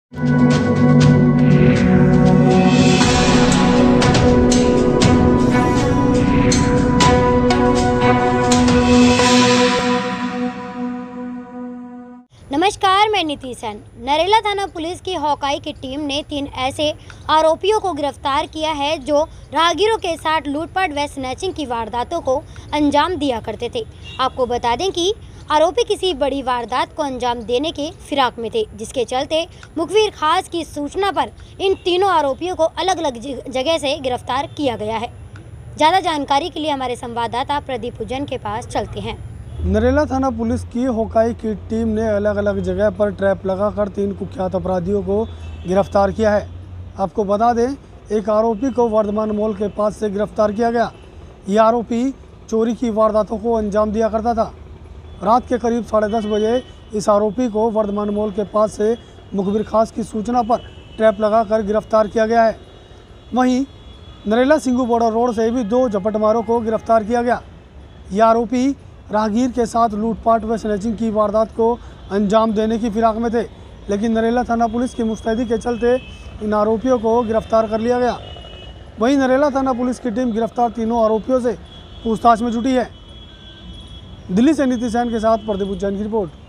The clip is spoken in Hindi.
नमस्कार, मैं नीति सेन। नरेला थाना पुलिस की हॉकाई की टीम ने 3 ऐसे आरोपियों को गिरफ्तार किया है जो राहगीरों के साथ लूटपाट व स्नैचिंग की वारदातों को अंजाम दिया करते थे। आपको बता दें कि आरोपी किसी बड़ी वारदात को अंजाम देने के फिराक में थे, जिसके चलते मुखबिर खास की सूचना पर इन तीनों आरोपियों को अलग अलग जगह से गिरफ्तार किया गया है। ज़्यादा जानकारी के लिए हमारे संवाददाता प्रदीप उज्जैन के पास चलते हैं। नरेला थाना पुलिस की हॉकाई की टीम ने अलग अलग जगह पर ट्रैप लगाकर 3 कुख्यात अपराधियों को गिरफ्तार किया है। आपको बता दें, एक आरोपी को वर्धमान मॉल के पास से गिरफ्तार किया गया। यह आरोपी चोरी की वारदातों को अंजाम दिया करता था। रात के करीब 10:30 बजे इस आरोपी को वर्धमान मॉल के पास से मुखबिर खास की सूचना पर ट्रैप लगाकर गिरफ्तार किया गया है। वहीं नरेला सिंगू बॉर्डर रोड से भी 2 झपटमारों को गिरफ्तार किया गया। यह आरोपी राहगीर के साथ लूटपाट व स्नैचिंग की वारदात को अंजाम देने की फिराक में थे, लेकिन नरेला थाना पुलिस की मुस्तैदी के चलते इन आरोपियों को गिरफ्तार कर लिया गया। वहीं नरेला थाना पुलिस की टीम गिरफ्तार तीनों आरोपियों से पूछताछ में जुटी है। दिल्ली से नीति सेन के साथ प्रदीप उज्जैन की रिपोर्ट।